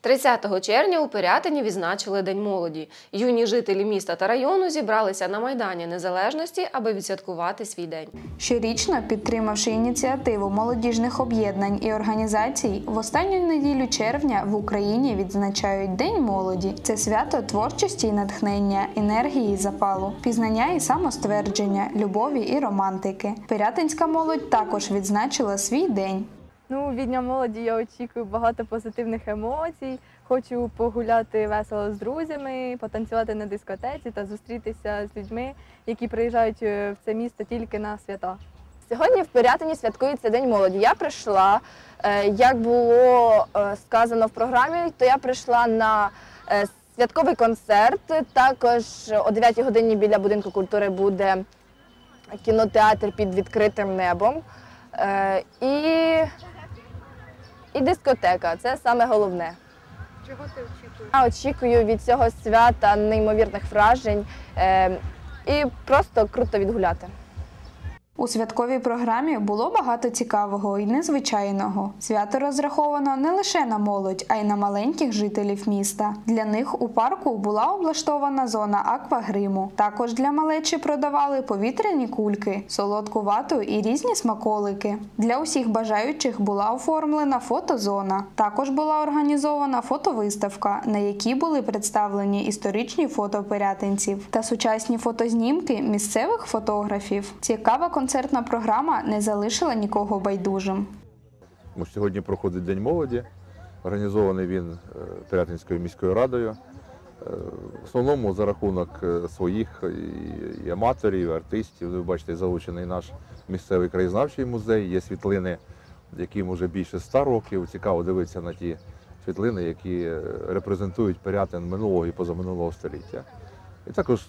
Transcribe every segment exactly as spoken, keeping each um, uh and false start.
тридцятого червня у Пирятині відзначили День молоді. Юні жителі міста та району зібралися на Майдані Незалежності, аби відсвяткувати свій день. Щорічно, підтримавши ініціативу молодіжних об'єднань і організацій, в останню неділю червня в Україні відзначають День молоді. Це свято творчості і натхнення, енергії і запалу, пізнання і самоствердження, любові і романтики. Пирятинська молодь також відзначила свій день. Ну, від Дня молоді я очікую багато позитивних емоцій. Хочу погуляти весело з друзями, потанцювати на дискотеці та зустрітися з людьми, які приїжджають в це місто тільки на свята. Сьогодні в Пирятині святкується День молоді. Я прийшла, як було сказано в програмі, то я прийшла на святковий концерт. Також о дев'ятій годині біля будинку культури буде кінотеатр під відкритим небом. І... І дискотека – це саме головне. Чого ти очікуєш? Я очікую від цього свята неймовірних вражень е, і просто круто відгуляти. У святковій програмі було багато цікавого і незвичайного. Свято розраховано не лише на молодь, а й на маленьких жителів міста. Для них у парку була облаштована зона аквагриму. Також для малечі продавали повітряні кульки, солодку вату і різні смаколики. Для усіх бажаючих була оформлена фотозона. Також була організована фотовиставка, на якій були представлені історичні фото пирятинців та сучасні фотознімки місцевих фотографів. Цікава концертна програма не залишила нікого байдужим. Сьогодні проходить День молоді, організований він Пирятинською міською радою. В основному за рахунок своїх і аматорів, і артистів. Ви бачите, залучений наш місцевий краєзнавчий музей, є світлини, яким вже більше ста років. Цікаво дивитися на ті світлини, які репрезентують Пирятин минулого і позаминулого століття. І також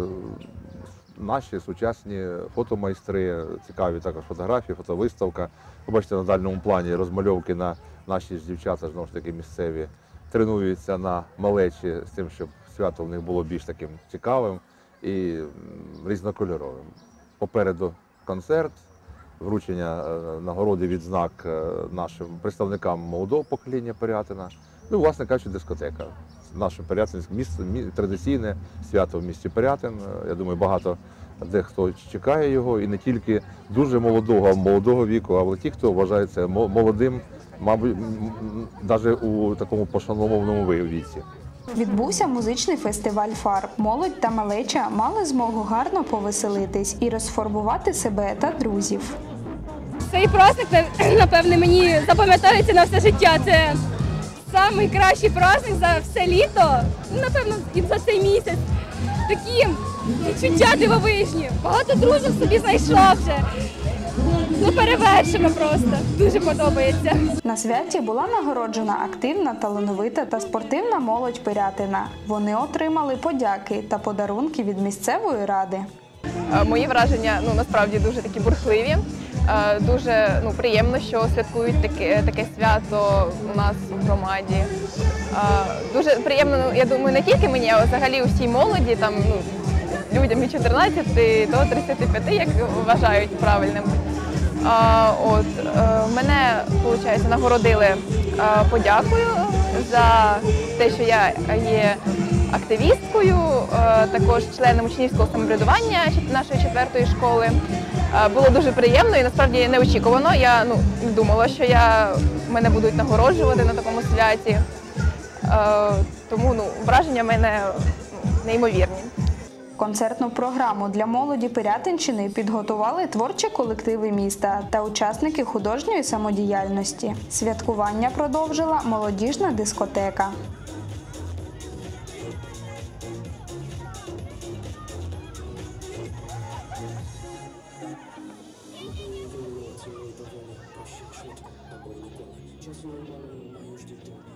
наші сучасні фотомайстри, цікаві також фотографії, фотовиставка. Ви бачите, на дальньому плані розмальовки на наші ж дівчата, знову ж таки місцеві, тренуються на малечі з тим, щоб свято в них було більш таким цікавим і різнокольоровим. Попереду концерт, вручення нагороди, відзнак нашим представникам молодого покоління Пирятина. Ну, власне кажучи, дискотека. Наше пирятинське місто, традиційне свято в місті Пирятин. Я думаю, багато дехто чекає його, і не тільки дуже молодого, а молодого віку, але ті, хто вважається молодим, мабуть, навіть у такому пошановному віці. Відбувся музичний фестиваль фарб. Молодь та малеча мали змогу гарно повеселитись і розфарбувати себе та друзів. Цей праздник, напевне, мені запам'ятається на все життя. Це найкращий праздник за все літо, напевно, і за цей місяць. Такі відчуття дивовижні. Багато друзів собі знайшла вже. Ну, перевершено просто. Дуже подобається. На святі була нагороджена активна, талановита та спортивна молодь Пирятина. Вони отримали подяки та подарунки від місцевої ради. Мої враження, ну, насправді дуже такі бурхливі. Дуже ну, приємно, що святкують таке, таке свято у нас в громаді. Дуже приємно, я думаю, не тільки мені, а взагалі усій молоді, там, ну, людям від чотирнадцяти до тридцяти п'яти, як вважають правильним. От, мене, виходить, нагородили подякою за те, що я є активісткою, також членом учнівського самоврядування нашої четвертої школи. Було дуже приємно і насправді неочікувано. Я ну, не думала, що я, мене будуть нагороджувати на такому святі. Тому ну, враження в мене неймовірні. Концертну програму для молоді Пирятинщини підготували творчі колективи міста та учасники художньої самодіяльності. Святкування продовжила молодіжна дискотека. Часу мало, мою ждет.